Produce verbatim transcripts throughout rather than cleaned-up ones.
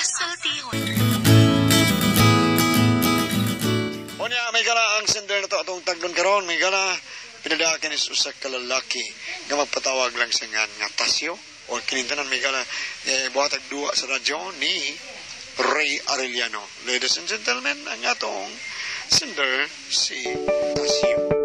pasultihon. O niya, may gala ang sender na to atong tagdon karon, may gala pinadakin is usa ka lalaki nga magpatawag lang sa nga nga Tasyo o kinintanan may gala eh, buhatag duwa sa radyo ni Ray Arellano. Ladies and gentlemen, ang atong sender si Tasyo.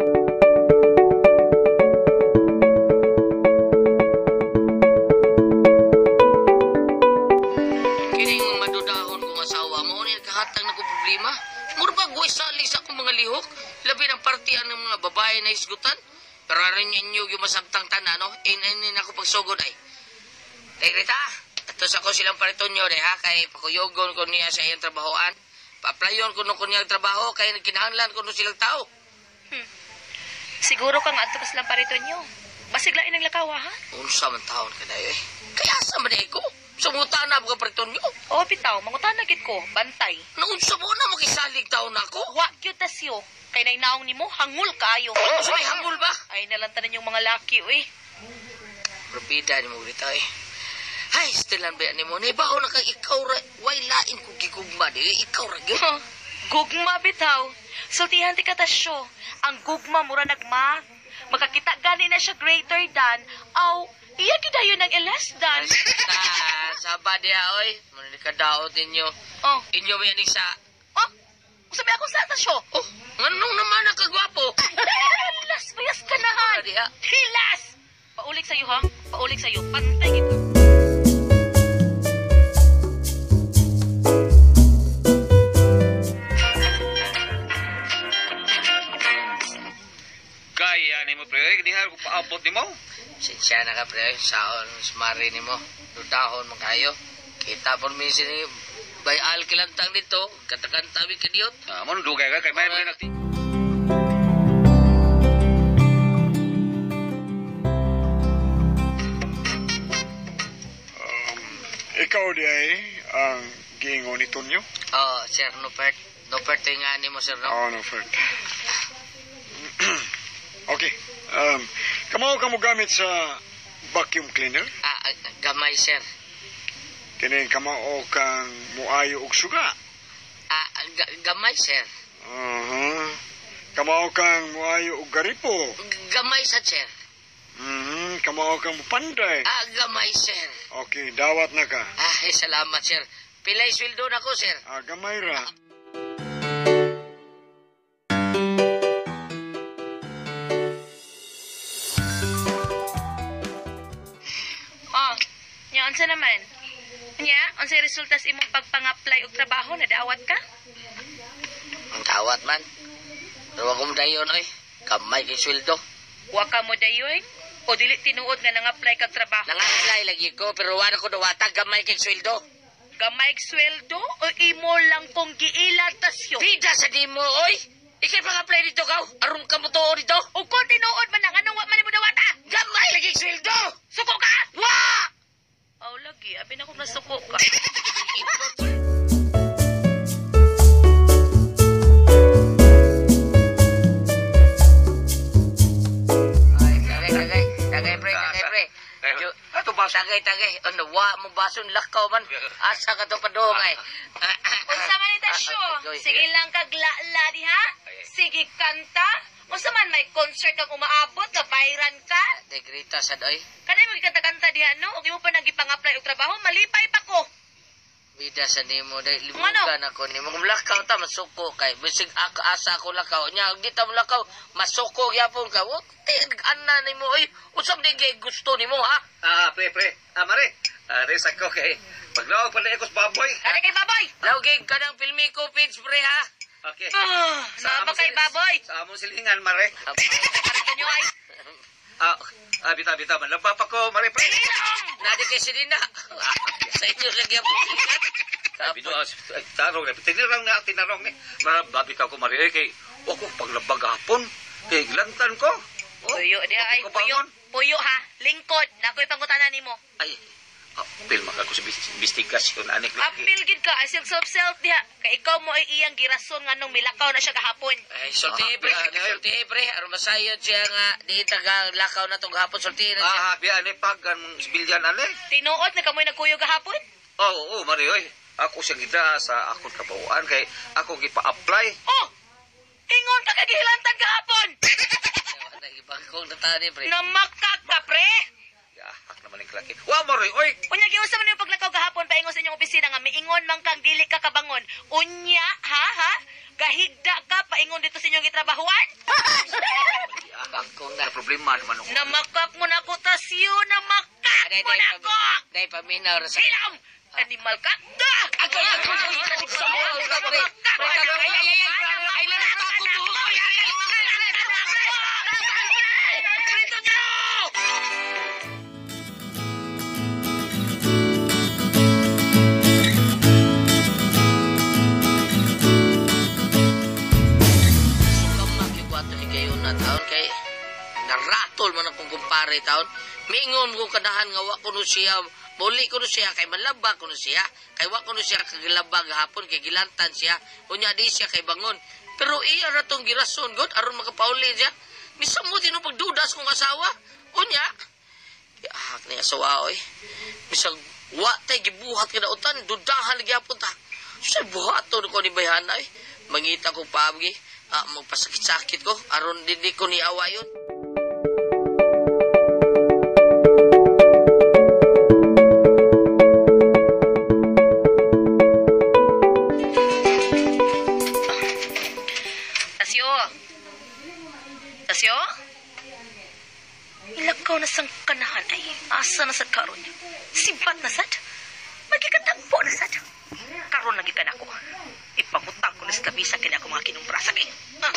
Lihok, labi ng partiyan ng mga babae na isgutan. Pero rin ninyo yung masabtang tanan, no? Inainin ako pagsugod ay. Ay, Rita, atos ako silang paritonyo, de, ha? Kay pakuyogon ko niya sa iyang trabahoan. Pa-applyon ko nung kanyang trabaho, kaya nagkinahanglan ko nung silang tao. Hmm. Siguro kang ato silang paritonyo. Basiglain ang lakawa, ha? Unsa man taon ka na, eh. Kaya sa man ko? Sumuta na ako paritonyo. Oo, bitaw, mangutan na gid ko, bantay. Naunsa mo na makisalig taon ako? Wa gyud Tasyo. Kay nainaong nimo, hangul kayo. Ano sa may hangul ba? Ay nalantanan yung mga laki, uy. Probida ni mo Rita, eh. Ay, stilan ba ni mo? Naibaho na kang ikaw ra. Way lain ko gigugma, di. Ikaw ra gyud. Huh? Gugma, bitaw. Sultihan ti ka Tasyo. Ang gugma mura nagma. Makakita gani na siya greater than, aw, iya gidayo ng less than. Sabad ya, oy. Muna ka daot ninyo. Oh. Inyo mo yan isa. Oh, sabi ako sa Tasyo. Oh, nganong naman ang kagwapo? Hilas, bayas ka na, han. Diha. Hilas! Paulik sa'yo, ha? Paulik sa'yo. Pantay ito. Kaya ni mo, pre. Hindi nga ako paabot ni mo. Sinsya na ka, pre. Saon, smari ni mo. Dudahon mo kayo. Kita po minsan ni bayal kilantang dito. Kanta-kanta mi kadiyot. Ah, mo dugay ka kay may mga nagti. Um, ikaw di ay ang giingon ni Tonyo? Oh, sir, no part. No part nga ni mo, sir, no? Oo, no fert. Okay. Um, kamaw ka mo gamit sa vacuum cleaner? Ah, ah, gamay, sir. Kini kamao kang muayo og suga? Ah, ga- gamay, sir. Uh-huh. Kamao kang muayo og garipo? G- gamay sa, sir. Mhm. Kamao kang mupanday? Ah, gamay, sir. Okay, dawat na ka. Ay, salamat, sir. Pilay sweldo na ko, sir. Ah, gamay ra. Oh, nya unsa naman? Nya, unsay resulta sa imong pagpang-apply og trabaho na daawat ka? Ang tawat man. Pero ako mo dayon, oy. Kamay kay sweldo. Wa ka mo dayoy o dili tinuod nga nang-apply kag trabaho? Nang-apply lagi ko, pero wala ko dawata gamay kay sweldo. Gamay og sweldo o imo lang kong giilad Tasyo? Pida sa di mo, oy. Ikay pang-apply dito, kaw. Aron ka mo to dito. O kung tinuod man nga anong wa man mo dawata? Gamay lagi kay sweldo. Suko ka! Wa! Aw lagi, abi na kong nasuko ka. Ay, tagay, tagay. Tagay, pre, tagay, pre. Yo, Ato ba sa tagay, tagay. Ano, wa mo bason lakaw man. Asa ka to padungay. Unsa man ni Tasyo? Sige lang kag laala diha. Sige kanta. Unsa man may concert kang umaabot nga bayran ka? Degrita sad, oy. Kanay mo gikanta-kanta diha no? Og imo pa nagipang-apply og trabaho, malipay pa ko. Bida sa nimo dai Ano? limugan ako nimo kung lakaw ta masuko kay bisig ako asa ko lakaw nya di ta mo lakaw masuko gyapon ka wa tig-ana nimo oy usab di gay gusto nimo ha. Ah, pre, pre. Ah, mare. Ah, res ako kay paglawag pa na sa baboy. Kani kay baboy? Lawgig ka ng filmi ko page pre ha. Okay. Ah, na ba kay baboy? Sa among silingan, mare. Parito nyo ay. Ah, ah bita bita man. Laba pa ko, mare, pre. Nadi kay sidina. Sa inyo lagi ang silingan. Sabi do, tarong na. Tinirang na, tinarong ni. Marababi ka ko, mare. Eh, kay, ako paglabag hapon. Kay, lantan ko. Oh, Puyo diha ay ako puyo. bangon. Puyo ha, lingkod. Nakoy pangutanan nimo. Ay, oh, pil maka ko sa bis- investigasyon, anik. Apil gid ka, asil self-self diha. Kay ikaw mo ay iyang girason nga nung milakaw na siya gahapon. Ay sulti pre, sulti pre aron masayod siya nga di taga lakaw na tong gahapon sulti na siya. Ah, biya ni pag ang sibilyan, ane. Tinuod na kamoy nagkuyo gahapon? Oo, oo, mare, oy. ako siya gida sa akong kabawaan kay ako gipa-apply. Oh! Ingon ka kagihilantag kahapon! Bakakon na tani, pre. Namakak ka, pre! Yahak naman yung klaki. Wa mo rin, oy! Unya, giusa man yung paglakaw kahapon paingon sa inyong opisina nga miingon man kang dili ka kabangon. Unya, ha, ha? Gahigda ka paingon dito sa inyong gitrabahuan? Bakakon na. May problema naman ako. Namakak mo na ko, Tasyo! Namakak Day, mo day, na ko! day, paminaw. sa- Hilam! Animal ka! Da! Ako, ako, ako, ako, ako, ako, taon kay naratol man akong kumpare taon miingon ko kadahan nga wa ko no siya muli ko no siya kay malaba ko no siya kay wa ko no siya kagilabag hapon kay gilantan siya unya di siya kay bangon pero iya ra tong girason god aron makapauli siya misamo tino pagdudas kong asawa unya ah ni asawa oy bisag wa tay gibuhat kada utan dudahan lagi hapon ta sa buhaton ko ni bayhanay mangita ko pabgi ah, magpasakit-sakit ko aron hindi ko ni awayon. Tasyo! Tasyo? Ilakaw na sang kanahan ay asa na sad karon. Sibat na sad. Magikatagpo na sad. Karon lagi ka na ko. Ipangutang ko na sa labisa kaya ako mga kinumpra sabi. Ah.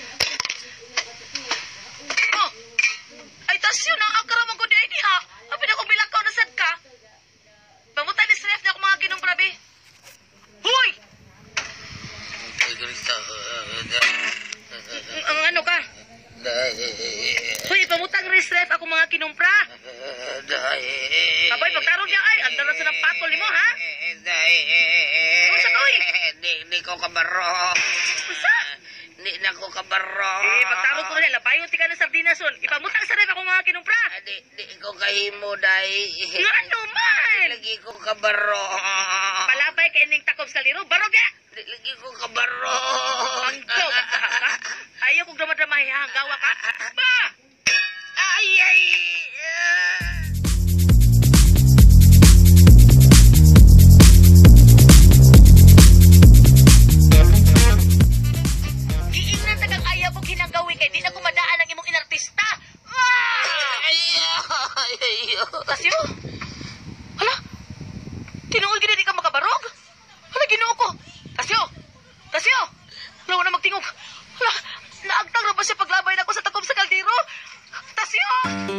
Oh! Ay, Tasyo na akara mong kundi ay di ha. Apin ako bilakaw na sad ka. Pamutay ni Sref na ako mga kinumpra be. Hoy! Ang ano ka? Hoy, pamutang resref ako mga kinumpra. Kabay, pagtarong niya ay, andala sa ng patol ni mo, ha? Ano sa toy? Di ko kabaro. Usa? Di na ko kabaro. Eh, pagtarong ko na, labayon tika na sardinason. Ipamutang sa ref ako mga kinumpra. Di, di ko kahimo, day. Nga ano man? Lagi ko kabaro. Palabay ka ining takob sa liro, barog ya! Di lagi ko kabaro. Hanggaw ka, ha? Ayaw kong drama-drama, hanggawa ka. Ba! Ay, ay. Giingnan tagang ayaw kong hinanggawi kay di na kumadaan ang imong inartista. Ah! Ay, ay, ay. Tasyo? Hala? Tinuol gina di ka makabarog? Hala, ginoo ko. Tasyo! Tasyo! Hala, wala magtingog. Hala, naagtang na ba siya paglabay na ako sa takob sa kaldero? Tasyo!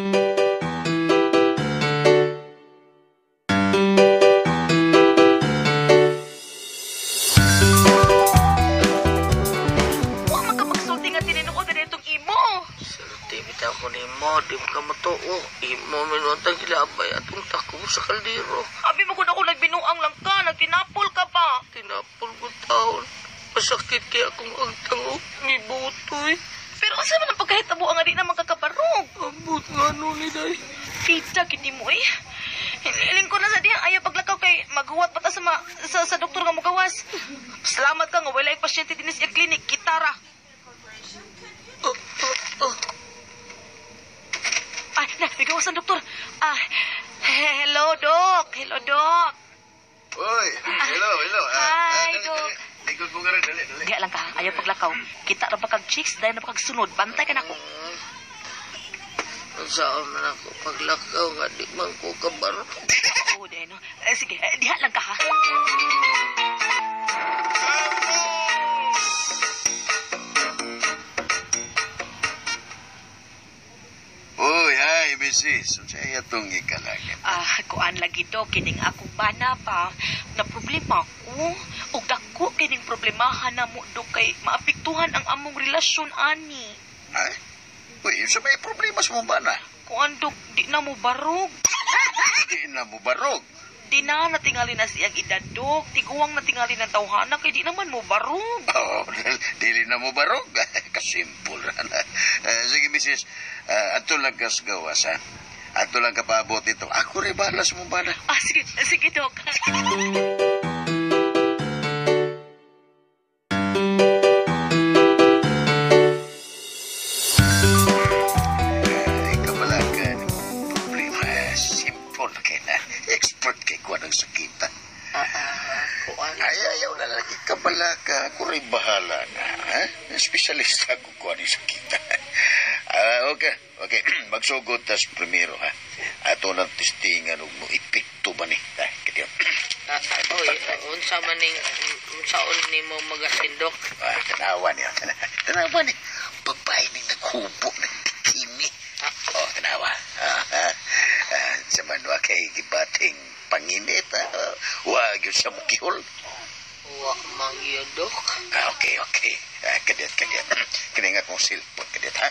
Huwag man ka magsulti nga tininuod na itong imo. Sulti bitaw ko ni mo, di mo ka matuo. Imo minuntang gilabay atong takbo sa kaldero. Abi mo kung ako nagbinuang lang ka, nagtinapol ka pa. Tinapol ko taon. Masakit kaya akong agtango. Mibutoy. Pero asa man ang pagkahitabo ang adi naman kakabarog? Ambot nga no ni day. Tita, kiti mo eh. Hiling ko na sa diyang ayaw paglakaw kay maghuwat pa ta sa, ma, sa, sa doktor nga mugawas. Salamat ka nga, wala yung pasyente din sa klinik, kitara. Oh, oh, oh. Ay, na, may gawas ang doktor. Ah, hello, Doc. Hello, Doc. Oy, hello, hello. Hi, Doc. Ikot mo ka rin, dali, dali. Diya lang ka, ayaw paglakaw. Kita na pa kag chicks, dahil na pa kag sunod. Bantay ka na ko. Ang saan man ako paglakaw nga di man ko kabaro. Oo, dahil no. Eh, sige, eh, diha lang ka ha. Uy, hi, misis. Unsa iya tong ikalagit? Ah, kuan lagi do kining akong bana pa na problema ko ug dako kining problemahan na mo do kay maapektuhan ang among relasyon ani. Ay? Uy, unsa may problema sa mong bana? Kuan do di na mo barog. Di na mo barog. Di na natingali na siyang edad dok. Tiguwang natingali ng tawhana kay di naman mo barog. Oh, dili na mo barog. Kasimpul na. Uh, sige, misis. Uh, ato lang kas gawas, ha? Ato lang kapabot ito. Ako rin bahala sa mong bana. Ah, sige, sige dok. Kaon kay na. Expert kay kuha ng sakitan. Ah, ah, kuan. Ay, ayaw na lagi ka pala ka. Ako rin bahala na. Ha? Espesyalista ko kuha ng sakitan. Ah, okay. Okay. Magsugod tas primero, ha? Ato ng testingan mo ipikto ba ni? Ha? Kaya. Ah, ah, oy, uh, unsa man ning unsaon nimo magasindok? Ah, tanawa niya. Tanawa ni. Babae ning naghubo ng bikini. Ah, Oh, tanawa. Ah, ah, ah, sa manwa kay gibating panginit. Ah, wag yun siya makihol. wa man gyud dok. Ah, okay, okay. Ah, kadet, kadet. Kiningat mong silpon, kadet, ha?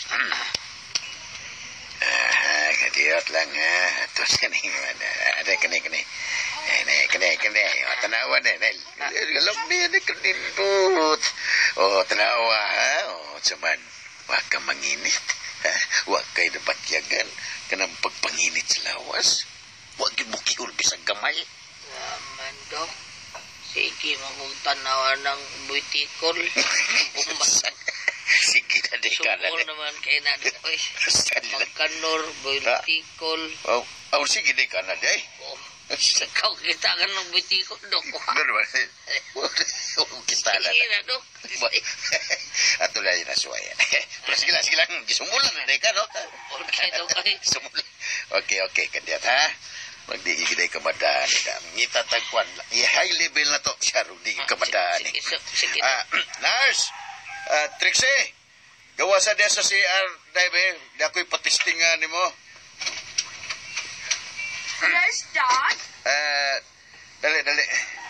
Ah, kadet lang, ha? Tapos kaning, ada, kaning, kaning. Kani, kani, kani. O, tanawa na, Nel. Alam niya na kanindot. O, tanawa, ha? O, saman, wag ka manginit. Ha? Wag kayo nabatyagan. Kanang pagpanginit sa lawas. Wag yung bukihol bisang gamay. Wa man dok. Sige, magtanawa ng buitikol. Bumasan. Sige na, di ka na. Sukol naman kay na oy. Magkanor, buitikol. Oh, oh, sige, di ka na, di. Oh, sakaw kita ka ng buitikol, dok. Ano ba? Huwag kita na. Sige na, dok. Ato lang yung nasuwayan. Pero sige lang, sige lang. Gisumulan na, di ka, no? Okay, dok. Sumulan. Okay, okay, kandiat, ha? Magdigigilay ka madaan. Ngita tagpuan. I-high level na to. Siya, hindi ka madaan. Sige, sige, sige. Ah, nurse! Uh, Trixie! Gawa sa desa si R. Dave, di ako'y patistingan ni mo. Yes, Dad? Ah, dali, dali.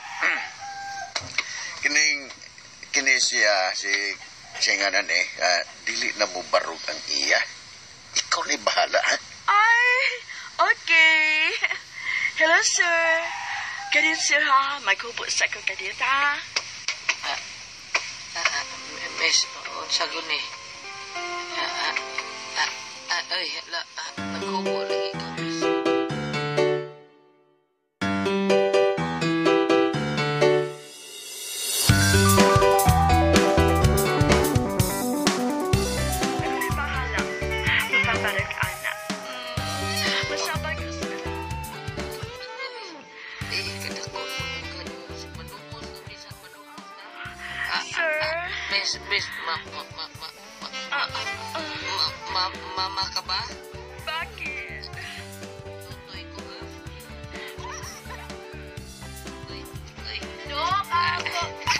Kining, kini siya, si, si nga nan eh, ah, dili na mo barog ang iya. Ikaw na bahala, ha? Ay, okay. Hello, sir. Kadit, sir, ha? May kubo sa ko, kadit, ha? Ah, ah, miss, unsa guni? Ah, ah, ah, ah, ay, la, ah, nagkubo lagi ka, miss. Ay, bahala. Mapaparag, anak. Mm, masabag ka sa Eh, kadako mo sa manungos na bisan manungos na. Ah, Sir? ah, miss, miss, ma, ma, ma, ma, ma, Ah, ma, ma, mama ka ba? bakit? Tutoy ko ba? Uy, uy. Dok, ako.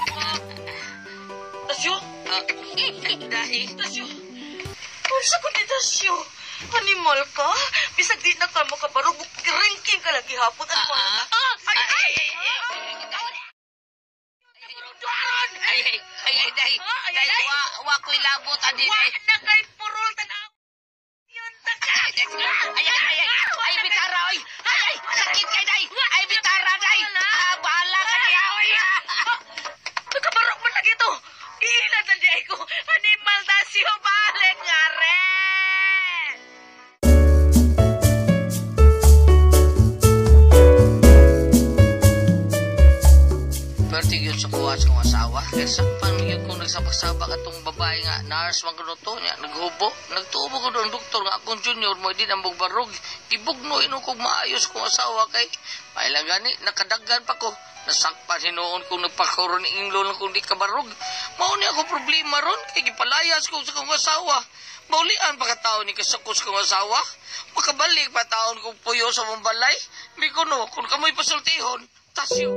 Tasyo? Ah, dahil. Tasyo? Unsa ko ni Tasyo? Animal ka? Bisag di na ka makabarog, ranking ka lagi hapon. Animal Ah, ka? Ah, ay, ay, ay, ay, ay, ay, ay, ay, ay, ay, day, Ah, ay, day, ay. wa, wa ko'y labot, adi, Wa day. na kay purol tanaw. Yun ta ka. Ay, ay, ay, ay, ay, bitara, oy. Ay, ay, sakit kay, day. Ay, bitara, day. Ah, bahala ka niya, oy. Nakabarok man lagi to. Iilan na di ko. Animal Tasyo, balik nga rin. Perti yun sa kuwas kong asawa. Kaya sakpan yun kung nagsabak-sabak atong babae nga, nurse man ko to niya, naghubo. Nagtubo ko doon, doktor nga akong junior mo, di nambog barog. Ibugno ino kong maayos kong asawa kay, mailang gani, nakadaggan pa ko. Nasakpan hinoon kung nagpakaroon ni inglo lang kung di ka barog. Mauni ako problema ron, kay gipalayas ko sa kong asawa. Maulian pa katao ni kasakos kong asawa. Makabalik pa taon kong puyo sa mong balay. May kuno, kung kamoy pasultihon, tasyo.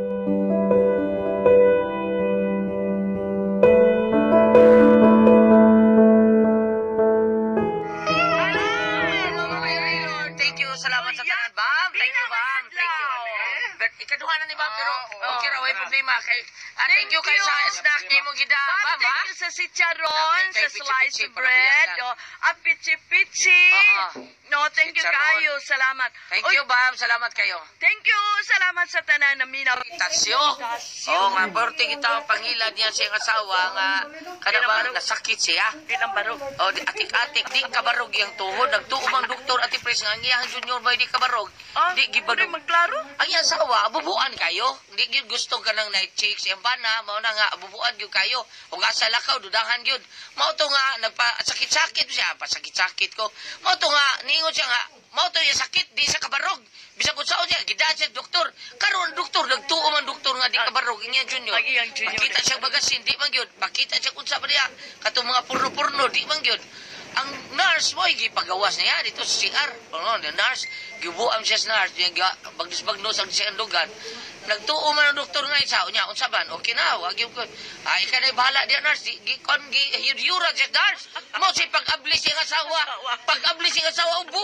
Thank you, salamat sa tanan, Bam. Thank you, Bam. Thank you. But ikaduha na ni Bam, pero okay ra, way problema. Kay, ah, thank you kay sa snack ni mo gida, Ma'am, Bam, ha? thank you sa sitcharon, Okay, sa kay slice pichi-pichi, bread, parang oh, a pichi-pichi. Oo. No, thank you Sitcharon. kayo. Salamat. Thank Oy, you, Bam. Salamat kayo. Thank you. Salamat sa tanan na minaw. Tasyo. Tasyo. Oh, nga, porte kita ang pangilad niya siyang asawa nga, kada ba, nasakit siya. Di lang barog. O, di atik-atik, di kabarog yung tuhod. Nagtuom ang doktor at ipres nga, ang iyang junior ba, di kabarog. Ah, Di pwede gibarog. magklaro? Ang iyang asawa, abubuan kayo. Di gyud gusto ka ng night chicks. Yung bana, mao na nga, abubuan gyud kayo. O nga sa lakaw, dudahan gyud. Mao to nga, nagpa-sakit-sakit siya. Pasakit-sakit ko. Mao to nga, niingon siya nga, mao to yung sakit, di sa kabarog. unsaon siya gidaan siya doktor. Karon doktor nagtuo man doktor nga di kabarog inya junior. Ang iyang junior. Makita siya bagasin di man gyud. Makita siya kunsa pa diya. Katong mga porno-porno di man gyud. Ang nurse mo gipagawas niya dito sa C R. Oh, the nurse gibuam siya sa nurse, niya bagdis-bagnos ang siya andugan. Nagtuo man ang doktor nga isa unya unsa ban? Okay na, wag yung ay ka na bahala di nurse. Gi kon gi yura siya nurse. Mo si pag-abli siya asawa. Pag-abli siya asawa ubo.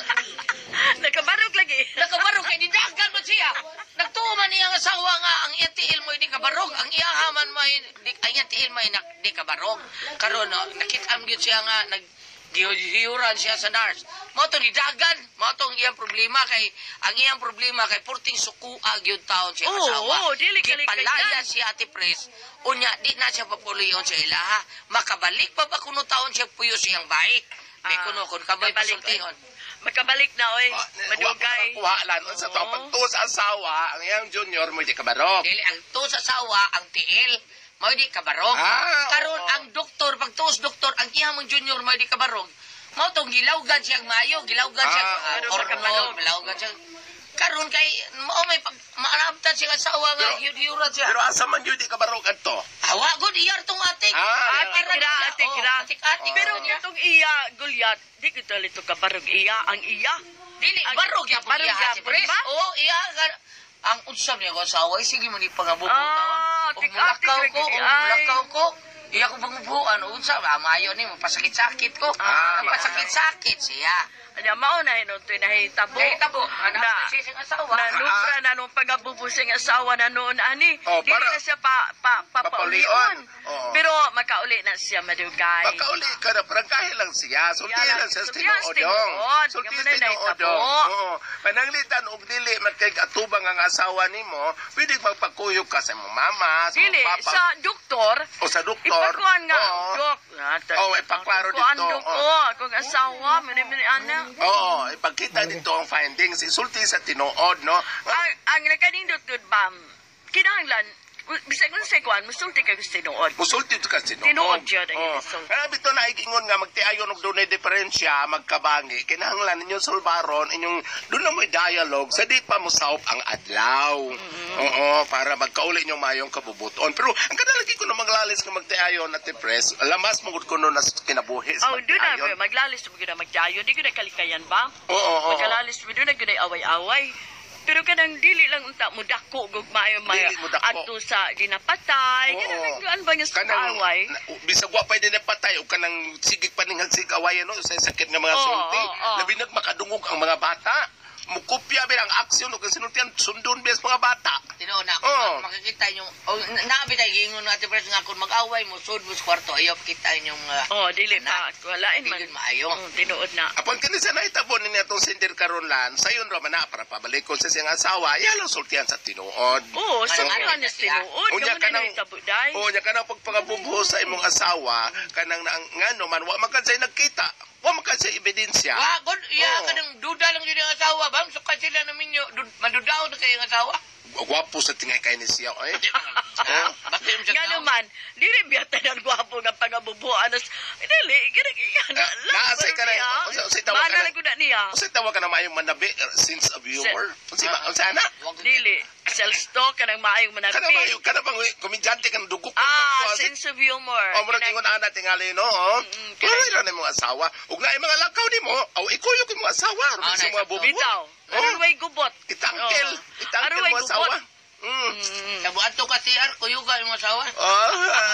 Nakabarog lagi. Nakabarog kay didagan mo siya. Nagtuo man niya ang asawa nga ang iya tiil mo di kabarog, ang iya haman mo di ang iya tiil mo di kabarog. Karon no, nakita am gyud siya nga nag gihiyuran siya sa nurse. Mao to ni dagan, mao to ang iyang problema kay ang iyang problema kay purting sukua gyud taon siya Oo, asawa. oo, dili kalikay Gipalaya yan. si Ate Pres. Unya di na siya papuliyon sa ilaha. Makabalik pa ba kuno taon siya puyo siyang baik. May Ah, kuno kun kabay kabalik, pasultihon. Makabalik na oy. Madugay. Kuha lan sa to Oo. pagtuo sa asawa, ang iyang junior mo di kabarog. Dili ang tuos sa asawa ang tiil. Mao di kabarog. Ah, Karon oo. ang doktor pag tuos doktor ang iyang mong junior mao di kabarog. Mao tong gilawgan siyang maayo, gilawgan siya Ah, oo. or Kabarog. gilawgan siya. Karon kay mao may pag maanabtan siya asawa nga Pero- hiyura siya. Pero asa man yun di kabarog adto? Hawa gud iyar tong atik. Ah, Atik kira, atik kira. Atik-atik Pero niya. itong iya, Gulyat, di ko talito kabarog iya, ang iya. Dili Ang- barog ya barog barog ya, si Pres. ba? Oo, iya ga- ang unsam niya ko asawa ay sige man di pangabubutan. Ah, O atik-atik mulakaw lagi ko, o di, ay. mulakaw ko. Iya ko pangubuan, unsa ba maayo ni mo pasakit-sakit ko. Ah, pasakit-sakit siya. Ano, mauna yun, ito nahitabo. Dahil tabo, anak Na- siya siyang asawa. Na lubra na nung pagabubusing asawa na noon, ani. Oh, Di para- na siya pa, pa, Papaulion. papaulion. Oo. Pero makauli na siya madugay. Pagkauli ka na, parang kahit lang siya. Sulti Yan lang, lang siya sa sulti lang sa tinuodong. tinuod. Sulti Nga sa man na tinuodong. nahitabo. Oo. Pananglitan og dili man kay atubang ang asawa nimo, pwede magpakuyog ka sa imong mama, sa Dili, imong papa, sa doktor, o sa doktor. ipakuan nga, Oo. dok. Oo, ipaklaro Ipakuan, dito. dok, Oo. oh, kung asawa, mini-mini ana. Oo, ipagkita dito ang findings. Isulti sa tinuod, no? Ang, ang nakanindot good, bam, kinahanglan, bisag kung sa kuan, musulti ka gusto tinuod. Musulti ito kasi tinuod. Tinuod yun, ang Oo. isulti. Kaya bito na igingon nga magtiayon og dunay diferensya, magkabangi. Kinahanglan ninyo sulbaron, inyong doon na mo'y dialogue, sa di pa musawop ang adlaw. Oo, para magkauli inyong mayong kabubuton. Pero ang kadalagi ko na maglalis nga magtiayon at press, lamas mugod ko no na kinabuhi sa Oh, doon na, magtiayon. maglalis mo gina magdayo. Di ko na kalikayan ba? Oo, oo, oo. Magkalalis mo doon na gina away-away. Pero kanang dili lang unta mo dako gug maayo may Dili mo dako. adto sa dinapatay. Oo. Kanang nagduan ba nga sa Kanang, away? na- bisag wa pa din patay o kanang sigig pa ning sig awayan no sa sakit nga mga Oo, sulti. oo, oo. Labi nag makadungog ang mga bata. Mukopya ba ang aksyon o sinultian sundon bes mga bata. Tinuod na ako, Oo. makikita nyo, o naabi tayo, gingon natin Pres nga kung mag-away mo, sud mo sa kwarto, ayaw kita inyong uh, Oh, dili pa. Walain man. Di yun maayo. Oh, tinuod na. Apon kani sa naitabon ni atong sindir karon lan, sayon ra man na para pabalikon sa siyang asawa, yalo sultian sa tinuod. Oo, so Ano, ano ano, na tinuod. Unya Kamo ka na nang- nahitabuday. O nya kanang pagpangabubuhos sa imong asawa, kanang nang ngano man wa man kansay nagkita, wa man kansay ebidensya. Wa, god, iya, Oo. kanang duda lang yun yung asawa, bang, sukat sila namin yun, dud- madudaw na kayo yung asawa. Gwapo sa tingay kay ni siya eh. Ah, Basta yung Nga siya naman, dili biyata ng gwapo nga pangabubuan. As- Dili, ganang iya na. Ah, naasay ka na- unsa- unsay tawag ka na- Mana na gud niya. Kasi tawa ka na mayong manabi uh, sense of humor. Unsa ba? Unsa na? Dili, self-stalk ka ng maayong Kana ba manabi. yung kana bang komedyante kan dugok Ah, sense of humor. Oh, mura Kanang- kingon ana tingali no. Oh. Mm, Pero kanang- ira na mga asawa. Ug na mga lakaw nimo, aw ikuyog yung mga asawa, ro Ah, sa mga na- bubu. Bitaw. Oh. Aron way gubot. Itangkel, Oh. itangkel Aron way mo gubot. asawa. Mm. Mm. Sa buwan to kasi, ar, kuyuga yung asawa. Ah,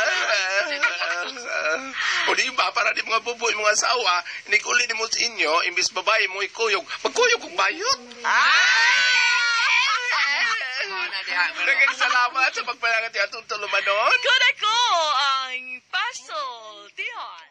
o di ba, para di mga bubu yung mga asawa, inikuli ni mo sa inyo, imbis babae mo ikuyog, magkuyog kong bayot. Mana diha, pero- Dagang salamat sa pagpalangan ti atong tulumanon. Good ako ang pasultihon.